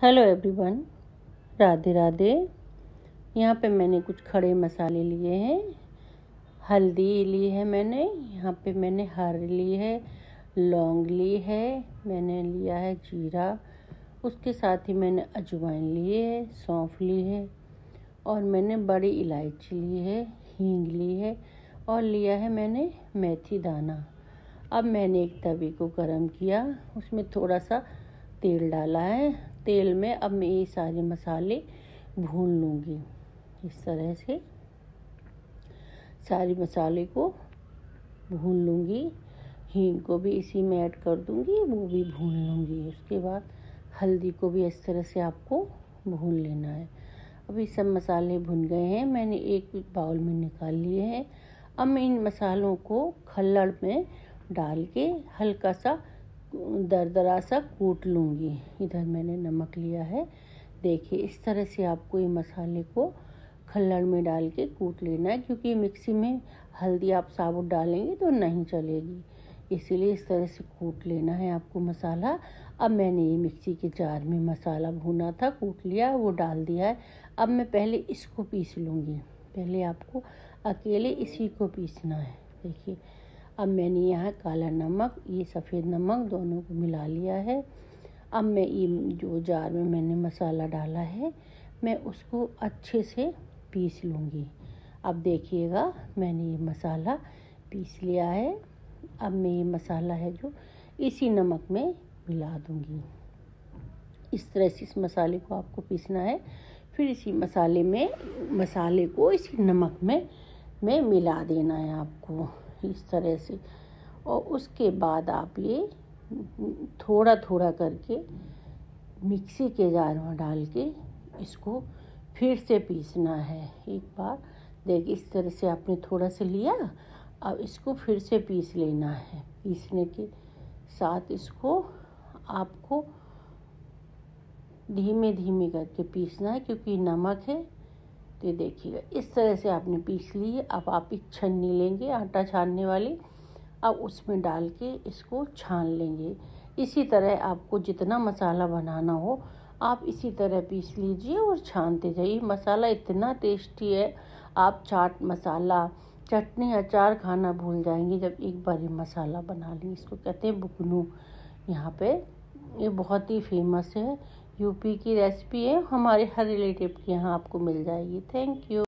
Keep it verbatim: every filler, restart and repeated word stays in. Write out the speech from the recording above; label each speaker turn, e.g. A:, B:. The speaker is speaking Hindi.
A: Hello everyone, Radhe Radhe. यहाँ पे मैंने कुछ खड़े मसाले लिए हैं। हल्दी ली है मैंने, यहाँ पे मैंने हर ली है, लौंग ली है, मैंने लिया है जीरा, उसके साथ ही मैंने अजवाइन लिए है, सौंफ ली है और मैंने बड़ी इलायची ली है, हींग ली है और लिया है मैंने मेथी दाना। अब मैंने एक तवे को गरम किया, उसमें थोड़ा सा तेल डाला है। तेल में अब मैं ये सारे मसाले भून लूँगी। इस तरह से सारे मसाले को भून लूँगी। हींग को भी इसी में ऐड कर दूँगी, वो भी भून लूँगी। उसके बाद हल्दी को भी इस तरह से आपको भून लेना है। अभी सब मसाले भुन गए हैं, मैंने एक बाउल में निकाल लिए हैं। अब मैं इन मसालों को खल्लड़ में डाल के हल्का सा दरदरा सा कूट लूँगी। इधर मैंने नमक लिया है, देखिए इस तरह से आपको ये मसाले को खल्लड़ में डाल के कूट लेना है, क्योंकि मिक्सी में हल्दी आप साबुत डालेंगे तो नहीं चलेगी, इसीलिए इस तरह से कूट लेना है आपको मसाला। अब मैंने ये मिक्सी के जार में मसाला भुना था, कूट लिया, वो डाल दिया है। अब मैं पहले इसको पीस लूँगी। पहले आपको अकेले इसी को पीसना है। देखिए अब मैंने यहाँ काला नमक, ये सफ़ेद नमक दोनों को मिला लिया है। अब मैं ये जो जार में मैंने मसाला डाला है, मैं उसको अच्छे से पीस लूँगी। अब देखिएगा मैंने ये मसाला पीस लिया है। अब मैं ये मसाला है जो इसी नमक में मिला दूँगी। इस तरह से इस मसाले को आपको पीसना है। फिर इसी मसाले में मसाले को इसी नमक में में मिला देना है आपको, इस तरह से। और उसके बाद आप ये थोड़ा थोड़ा करके मिक्सी के जार में डाल के इसको फिर से पीसना है। एक बार देखिए इस तरह से आपने थोड़ा सा लिया, अब इसको फिर से पीस लेना है। पीसने के साथ इसको आपको धीमे धीमे करके पीसना है, क्योंकि नमक है। तो देखिएगा इस तरह से आपने पीस ली है। अब आप एक छन्नी लेंगे आटा छानने वाली, अब उसमें डाल के इसको छान लेंगे। इसी तरह आपको जितना मसाला बनाना हो आप इसी तरह पीस लीजिए और छानते जाइए। मसाला इतना टेस्टी है, आप चाट मसाला, चटनी, अचार खाना भूल जाएंगे जब एक बार ये मसाला बना लें। इसको कहते हैं बुकनू। यहाँ पे ये बहुत ही फेमस है, यूपी की रेसिपी है, हमारे हर रिलेटिव के यहाँ आपको मिल जाएगी। Thank you.